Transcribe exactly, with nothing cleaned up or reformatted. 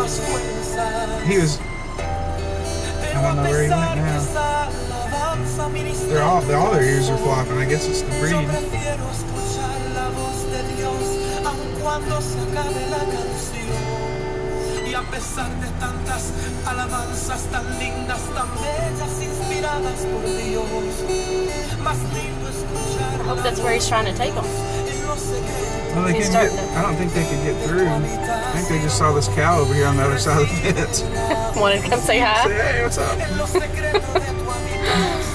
He was. I don't know where he went now. They're all, they're, all their ears are flopping. I guess it's the breed. I hope that's where he's trying to take them. Well, they He's couldn't get, starting to- I don't think they could get through. I think they just saw this cow over here on the other side of the fence. Wanted to come say hi? Say, hey, what's up?